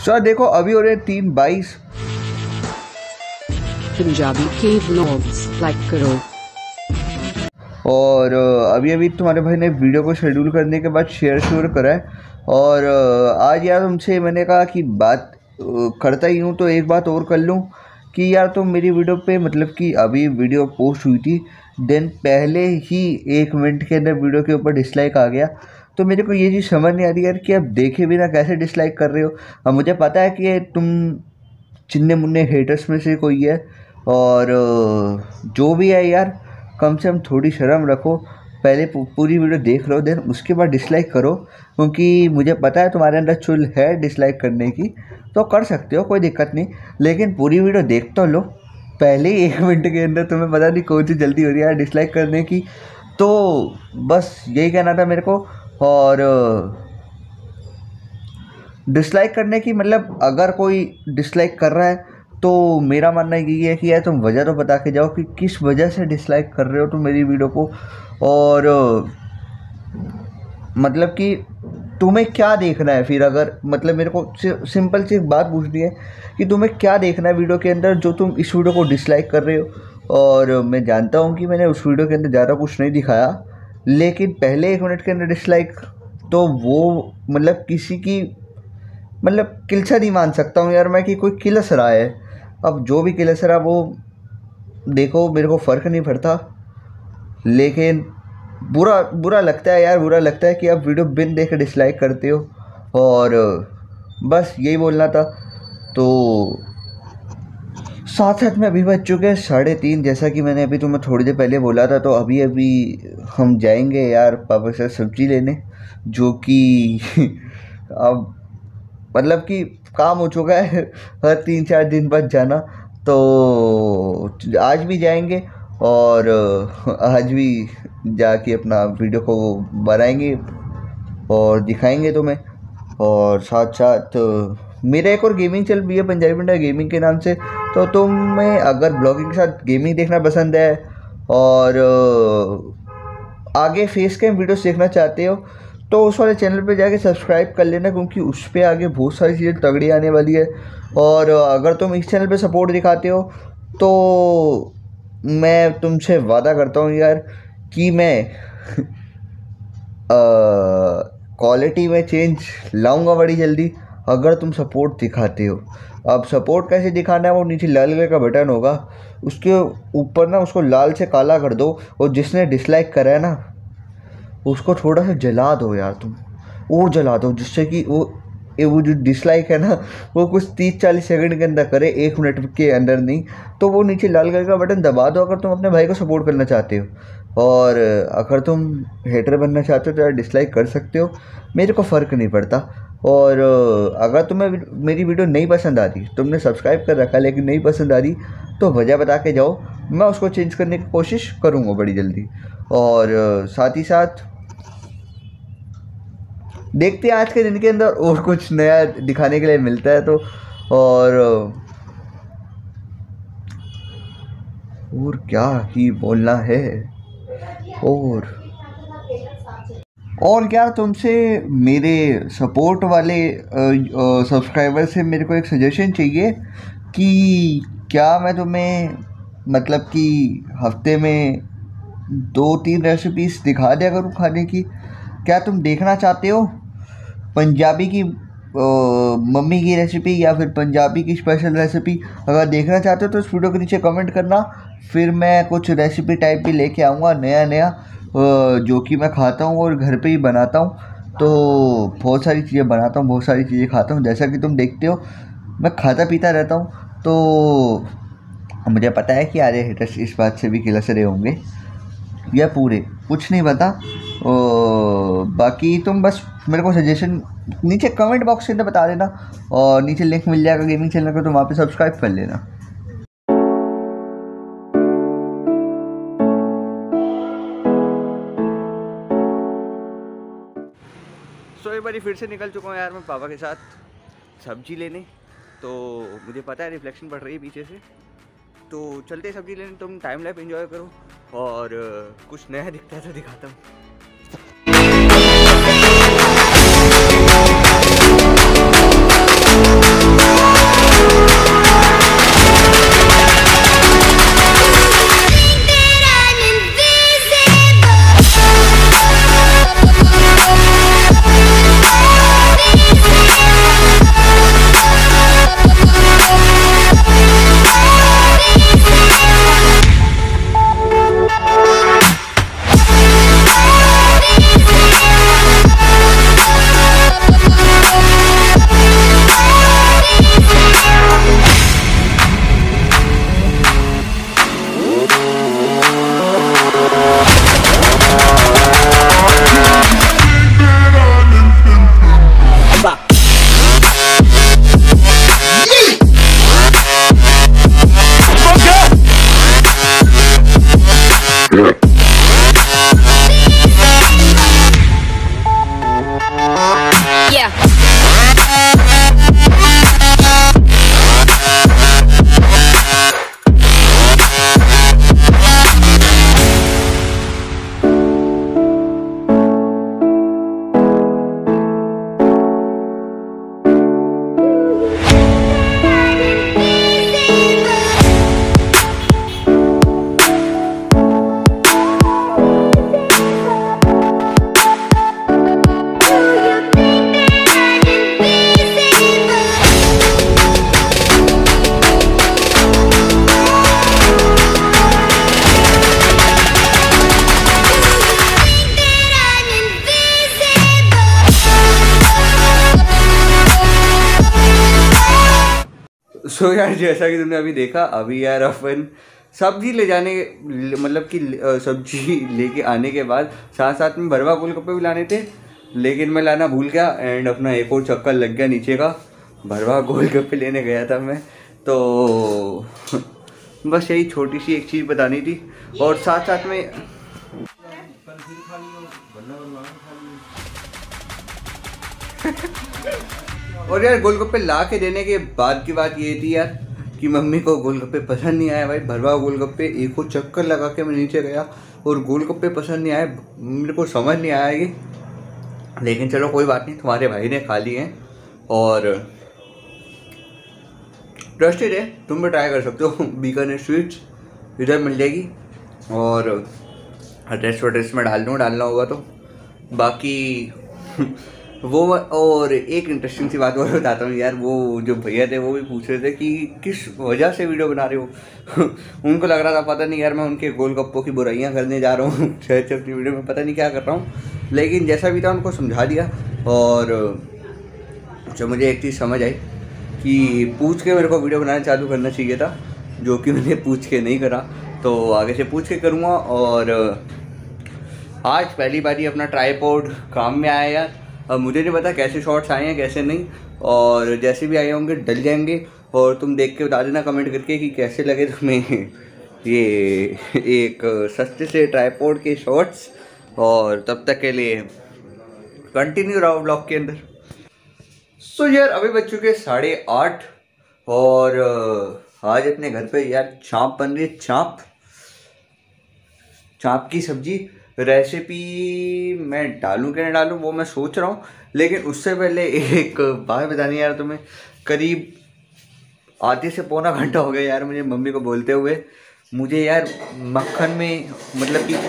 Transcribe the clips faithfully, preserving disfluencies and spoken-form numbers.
Sir देखो अभी हो रहे तीन बाईस। पंजाबी के व्लॉग्स लाइक करो। और अभी अभी तुम्हारे भाई ने वीडियो को शेड्यूल करने के बाद शेयर शेयर करा है। और आज यार तुमसे मैंने कहा कि बात करता ही हूँ तो एक बात और कर लूँ कि यार तुम मेरी वीडियो पे मतलब कि अभी वीडियो पोस्ट हुई थी देन पहले ही एक मिनट के अंदर वीडियो के ऊपर डिसलाइक आ गया। तो मेरे को ये चीज़ समझ नहीं आ रही यार कि अब देखे बिना कैसे डिसलाइक कर रहे हो। अब मुझे पता है कि तुम चिन्ने मुन्ने हेटर्स में से कोई है और जो भी है यार कम से कम थोड़ी शर्म रखो। पहले पूरी वीडियो देख लो देन उसके बाद डिसलाइक करो, क्योंकि मुझे पता है तुम्हारे अंदर चुल है डिसलाइक करने की, तो कर सकते हो, कोई दिक्कत नहीं। लेकिन पूरी वीडियो देख तो लो। पहले ही एक मिनट के अंदर तुम्हें पता नहीं कौन सी जल्दी हो रही है यार डिसलाइक करने की। तो बस यही कहना था मेरे को। और डिसलाइक करने की मतलब अगर कोई डिसलाइक कर रहा है तो मेरा मानना यही है कि यार तुम वजह तो बता के जाओ कि किस वजह से डिसलाइक कर रहे हो तुम मेरी वीडियो को। और मतलब कि तुम्हें क्या देखना है फिर, अगर मतलब मेरे को सिंपल सी एक बात पूछनी है कि तुम्हें क्या देखना है वीडियो के अंदर जो तुम इस वीडियो को डिसलाइक कर रहे हो। और मैं जानता हूँ कि मैंने उस वीडियो के अंदर ज़्यादा कुछ नहीं दिखाया, लेकिन पहले एक मिनट के अंदर डिसलाइक तो वो मतलब किसी की मतलब किलसा नहीं मान सकता हूँ यार मैं कि कोई किलस रहा है। अब जो भी किलस रहा वो देखो, मेरे को फ़र्क नहीं पड़ता, लेकिन बुरा बुरा लगता है यार, बुरा लगता है कि आप वीडियो बिन देखे डिसलाइक करते हो। और बस यही बोलना था। तो साथ साथ में अभी बज चुके हैं साढ़े तीन, जैसा कि मैंने अभी तुम्हें थोड़ी देर पहले बोला था। तो अभी अभी हम जाएंगे यार पापा से सब्ज़ी लेने, जो कि अब मतलब कि काम हो चुका है हर तीन चार दिन बाद जाना। तो आज भी जाएंगे और आज भी जाके अपना वीडियो को बनाएंगे और दिखाएंगे तुम्हें। और साथ साथ मेरा एक और गेमिंग चल रही है पंजाबी पंडा गेमिंग के नाम से। तो तुम्हें अगर ब्लॉगिंग के साथ गेमिंग देखना पसंद है और आगे फेस कैम वीडियोस देखना चाहते हो तो उस वाले चैनल पे जाके सब्सक्राइब कर लेना, क्योंकि उस पर आगे बहुत सारी चीज़ें तगड़ी आने वाली है। और अगर तुम इस चैनल पे सपोर्ट दिखाते हो तो मैं तुमसे वादा करता हूँ यार कि मैं क्वालिटी में चेंज लाऊंगा बड़ी जल्दी, अगर तुम सपोर्ट दिखाते हो। अब सपोर्ट कैसे दिखाना है, वो नीचे लाल कलर का बटन होगा, उसके ऊपर ना उसको लाल से काला कर दो और जिसने डिसलाइक करा है ना उसको थोड़ा सा जला दो यार तुम, और जला दो, जिससे कि वो वो जो डिसलाइक है ना वो कुछ तीस चालीस सेकंड के अंदर करे, एक मिनट के अंदर नहीं। तो वो नीचे लाल कलर का बटन दबा दो अगर तुम अपने भाई को सपोर्ट करना चाहते हो। और अगर तुम हेटर बनना चाहते हो तो यार डिसलाइक कर सकते हो, मेरे को फ़र्क नहीं पड़ता। और अगर तुम्हें मेरी वीडियो नहीं पसंद आ रही, तुमने सब्सक्राइब कर रखा लेकिन नहीं पसंद आ रही, तो वजह बता के जाओ, मैं उसको चेंज करने की कोशिश करूँगा बड़ी जल्दी। और साथ ही साथ देखते हैं आज के दिन के अंदर और कुछ नया दिखाने के लिए मिलता है तो। और और क्या ही बोलना है। और और क्या तुमसे मेरे सपोर्ट वाले सब्सक्राइबर से मेरे को एक सजेशन चाहिए कि क्या मैं तुम्हें मतलब कि हफ्ते में दो तीन रेसिपीज दिखा दिया करूँ खाने की। क्या तुम देखना चाहते हो पंजाबी की मम्मी की रेसिपी या फिर पंजाबी की स्पेशल रेसिपी? अगर देखना चाहते हो तो इस वीडियो के नीचे कमेंट करना, फिर मैं कुछ रेसिपी टाइप भी लेके आऊँगा नया नया, जो कि मैं खाता हूँ और घर पे ही बनाता हूँ। तो बहुत सारी चीज़ें बनाता हूँ, बहुत सारी चीज़ें खाता हूँ, जैसा कि तुम देखते हो मैं खाता पीता रहता हूँ। तो मुझे पता है कि आधे हेटर्स इस बात से भी किलस रहे होंगे या पूरे कुछ नहीं पता। ओ, बाकी तुम बस मेरे को सजेशन नीचे कमेंट बॉक्स के अंदर बता देना, और नीचे लिंक मिल जाएगा गेमिंग चैनल का, तो वहाँ पे सब्सक्राइब कर लेना। सो एक बार फिर से निकल चुका हूँ यार मैं पापा के साथ सब्जी लेने। तो मुझे पता है रिफ्लेक्शन पड़ रही है पीछे से, तो चलते सब्जी लेने। तुम टाइम लैप एंजॉय करो और कुछ नया दिखता है तो दिखाता हूँ। सो यार जैसा कि तुमने अभी देखा, अभी यार अपन सब्जी ले जाने मतलब कि सब्जी लेके आने के बाद साथ साथ में भरवा गोलगप्पे भी लाने थे, लेकिन मैं लाना भूल गया एंड अपना एक और चक्कर लग गया नीचे का। भरवा गोलगप्पे लेने गया था मैं, तो बस यही छोटी सी एक चीज़ बतानी थी। और साथ साथ में और यार गोलगप्पे ला के देने के बाद की बात ये थी यार कि मम्मी को गोलगप्पे पसंद नहीं आए। भाई भरवा गोलगप्पे एक को चक्कर लगा के मैं नीचे गया और गोलगप्पे पसंद नहीं आए, मेरे को समझ नहीं आया ये। लेकिन चलो कोई बात नहीं, तुम्हारे भाई ने खा लिए हैं और ट्रस्टेड है, तुम भी ट्राई कर सकते हो। बीकानेर स्वीट्स इधर मिल जाएगी और एड्रेस वड्रेस में डाल दूँ, डालना होगा तो। बाकी वो और एक इंटरेस्टिंग सी बात और बताता हूँ यार, वो जो भैया थे वो भी पूछ रहे थे कि किस वजह से वीडियो बना रहे हो। उनको लग रहा था पता नहीं यार मैं उनके गोलगप्पों की बुराइयाँ करने जा रहा हूँ छः छः अपनी वीडियो में, पता नहीं क्या कर रहा हूँ। लेकिन जैसा भी था उनको समझा दिया। और जो मुझे एक चीज़ समझ आई कि पूछ के मेरे को वीडियो बनाना चालू करना चाहिए था, जो कि मैंने पूछ के नहीं करा, तो आगे से पूछ के करूँगा। और आज पहली बारी अपना ट्राइपॉड काम में आया यार। अब मुझे नहीं पता कैसे शॉट्स आए हैं कैसे नहीं, और जैसे भी आए होंगे डल जाएंगे और तुम देख के बता देना कमेंट करके कि कैसे लगे तुम्हें ये एक सस्ते से ट्राइपॉड के शॉट्स। और तब तक के लिए कंटिन्यू रहो ब्लॉग के अंदर। सो यार अभी बज चुके साढ़े आठ और आज अपने घर पे यार चाँप बन रही है। चाँप चाँप की सब्जी रेसिपी मैं डालूं कि नहीं डालूं वो मैं सोच रहा हूँ। लेकिन उससे पहले एक बात बतानी यार तुम्हें, करीब आधे से पौना घंटा हो गया यार मुझे मम्मी को बोलते हुए। मुझे यार मक्खन में मतलब कि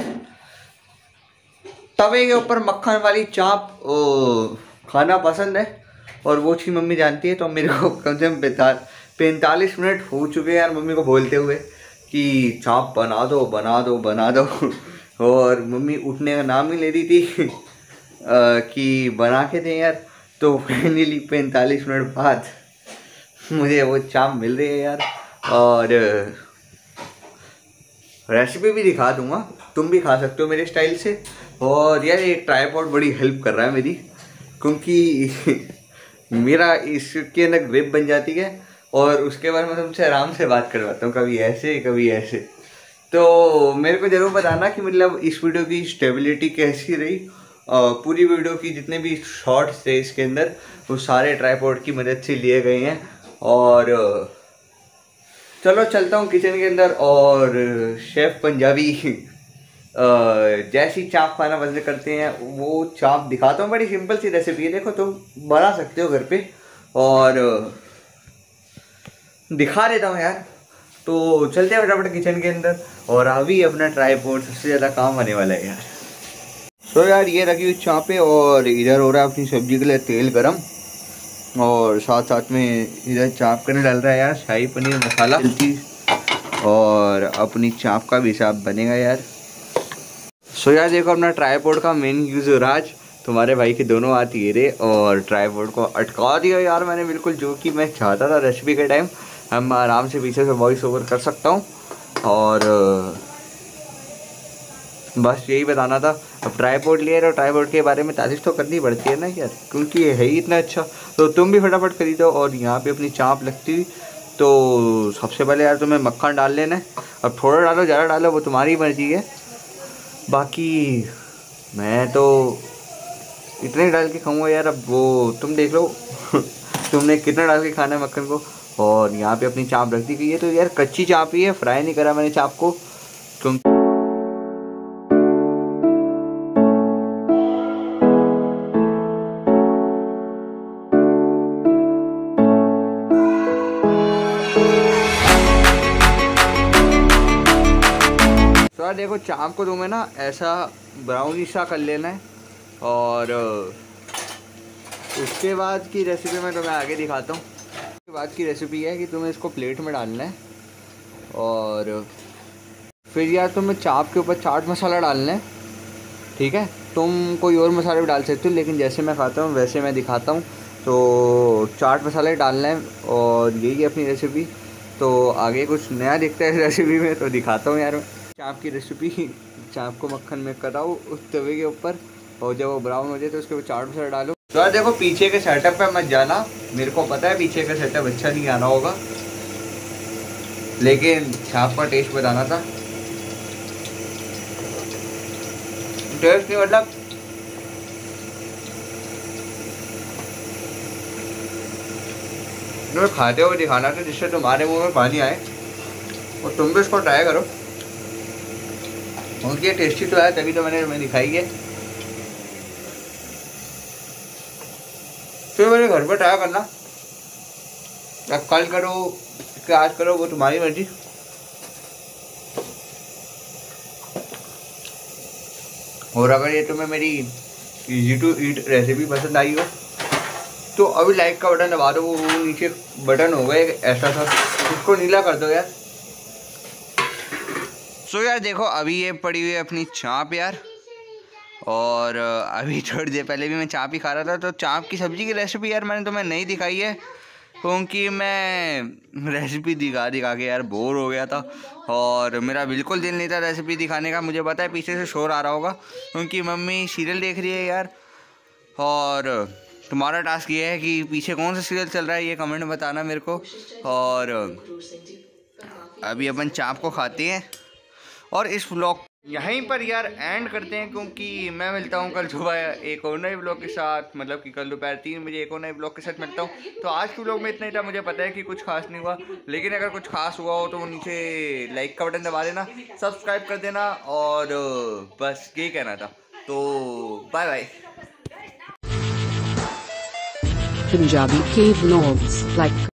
तवे के ऊपर मक्खन वाली चाँप खाना पसंद है और वो चीज़ मम्मी जानती है। तो मेरे को कम से कम पैंतालीस मिनट हो चुके यार मम्मी को बोलते हुए कि चाँप बना दो बना दो बना दो और मम्मी उठने का नाम ही ले रही थी आ, कि बना के दें यार। तो फाइनली पैंतालीस मिनट बाद मुझे वो चाँप मिल रही है यार। और रेसिपी भी दिखा दूंगा, तुम भी खा सकते हो मेरे स्टाइल से। और यार ये ट्राइपॉड बड़ी हेल्प कर रहा है मेरी, क्योंकि मेरा इसके अंदर ग्रिप बन जाती है और उसके बाद मैं तुमसे आराम से बात करवाता हूँ, कभी ऐसे कभी ऐसे। तो मेरे को ज़रूर बताना कि मतलब इस वीडियो की स्टेबिलिटी कैसी रही। पूरी वीडियो की जितने भी शॉर्ट्स थे इसके अंदर वो सारे ट्राइपॉड की मदद से लिए गए हैं। और चलो चलता हूँ किचन के अंदर और शेफ़ पंजाबी जैसी चाँप खाना पसंद करते हैं वो चाँप दिखाता हूँ। बड़ी सिंपल सी रेसिपी है, देखो तुम बना सकते हो घर पे। और दिखा देता हूँ यार, तो चलते हैं फटाफट किचन के अंदर। और अभी अपना ट्राइपॉड सबसे ज़्यादा काम आने वाला है यार। तो यार ये रखी हुई चाँपें और इधर हो रहा है अपनी सब्जी के लिए तेल गरम, और साथ साथ में इधर चाँप करने डाल रहा है यार शाही पनीर मसाला, और अपनी चाँप का भी हिसाब बनेगा यार। सो यार देखो अपना ट्राइपॉड का मेन यूज़ हो रहा है आज। तुम्हारे भाई के दोनों हाथ ये रहे और ट्राइपॉड को अटका दिया यार मैंने बिल्कुल, जो कि मैं चाहता था रेसिपी के टाइम। हम आराम से पीछे से वॉइस ओवर कर सकता हूँ। और बस यही बताना था। अब ट्राइपॉड लिया और ट्राइपॉड के बारे में तारीफ तो करनी पड़ती है ना यार, क्योंकि ये है ही इतना अच्छा। तो तुम भी फटाफट खरीदो। और यहाँ पे अपनी चाँप लगती हुई, तो सबसे पहले यार तुम्हें मक्खन डाल लेना है। अब थोड़ा डालो ज़्यादा डालो वो तुम्हारी मर्जी है, बाकी मैं तो इतने डाल के खाऊंगा यार। अब वो तुम देख लो तुमने कितना डाल के खाना है मक्खन को। और यहाँ पे अपनी चाँप रख दी गई है, तो यार कच्ची चाँप ही है, फ्राई नहीं करा मैंने चाँप को। क्योंकि तो यार देखो चाँप को तुम्हें ना ऐसा ब्राउनी सा कर लेना है। और उसके बाद की रेसिपी मैं तुम्हें आगे दिखाता हूँ। उसके बाद की रेसिपी है कि तुम्हें इसको प्लेट में डालना है और फिर यार तुम्हें चाँप के ऊपर चाट मसाला डालना है, ठीक है। तुम कोई और मसाले भी डाल सकते हो, लेकिन जैसे मैं खाता हूँ वैसे मैं दिखाता हूँ। तो चाट मसाले डालना है और यही अपनी रेसिपी। तो आगे कुछ नया दिखता है इस रेसिपी में तो दिखाता हूँ यार। चाप की रेसिपी, चाप को मक्खन में कराओ उस तवे के ऊपर और जब वो ब्राउन हो जाए तो उसके ऊपर चाट मसाला डालो। तो यार देखो पीछे के सेटअप पे मत जाना, मेरे को पता है पीछे का सेटअप अच्छा नहीं आना होगा, लेकिन चाप का टेस्ट बताना था। टेस्ट नहीं मतलब तुम्हें खाते हुए दिखाना था जिससे तुम्हारे मुंह में पानी आए और तुम भी उसको ट्राई करो। उनकी टेस्टी तो है तभी तो मैंने तुम्हें दिखाई है। फिर मेरे घर पर ट्राई करना, या कल करो कि आज करो वो तुम्हारी मर्जी। और अगर ये तुम्हें मेरी इजी टू ईट रेसिपी पसंद आई हो तो अभी लाइक का बटन दबा दो, वो नीचे बटन होगा एक ऐसा सा, उसको नीला कर दो यार। सो so यार देखो अभी ये पड़ी हुई है अपनी चाप यार, और अभी थोड़ी देर पहले भी मैं चाप ही खा रहा था। तो चाप की सब्ज़ी की रेसिपी यार मैंने तुम्हें नहीं दिखाई है क्योंकि मैं रेसिपी दिखा दिखा के यार बोर हो गया था और मेरा बिल्कुल दिल नहीं था रेसिपी दिखाने का। मुझे पता है पीछे से शोर आ रहा होगा क्योंकि मम्मी सीरियल देख रही है यार, और तुम्हारा टास्क ये है कि पीछे कौन सा सीरियल चल रहा है ये कमेंट में बताना मेरे को। और अभी अपन चाप को खाते हैं और इस व्लॉग यहीं पर यार एंड करते हैं क्योंकि मैं मिलता हूँ कल सुबह एक और नए व्लॉग के साथ, मतलब कि कल दोपहर तीन बजे एक और नए व्लॉग के साथ मिलता हूँ। तो आज के व्लॉग में इतना ही था। मुझे पता है कि कुछ खास नहीं हुआ, लेकिन अगर कुछ खास हुआ हो तो वो नीचे लाइक का बटन दबा देना, सब्सक्राइब कर देना और बस यही कहना था। तो bye bye. Punjabi Cave Vlogs like